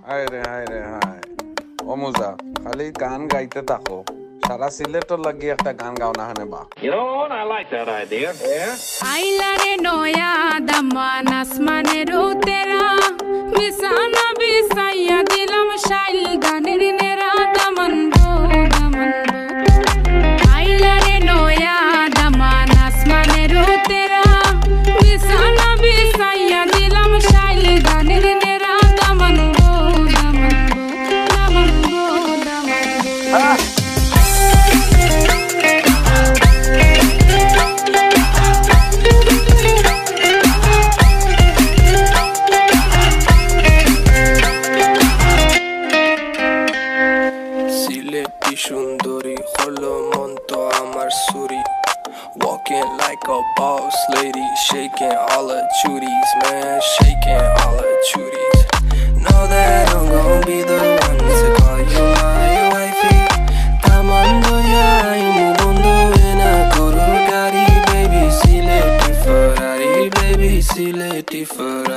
হায় রে হায় রে হায় ও মুজা খালি গান গাইতে থাকো সারা সিলেটর লাগি একটা গান গাও না হানে বা You know what? I like that idea. Yeah. আইলারে নয়া দামান আসমানের উতেরা বিছানা বিছাইয়া দিলাম শাইল গানের নেরা দামান গো দামান আইলারে নয়া দামান আসমানের উতেরা বিছানা বিছাইয়া দিলাম শাইল গানের নেরা দামান গো দামান দামান গো দামান সুন্দরী হলো মন তো আমার সুরি walking like a boss lady shaking all her chuties man shaking all her chuties know that I'm gonna be the one to call you my wifey tamando ya imu bondo ena guru gari baby sileti ferrari baby sileti ferrari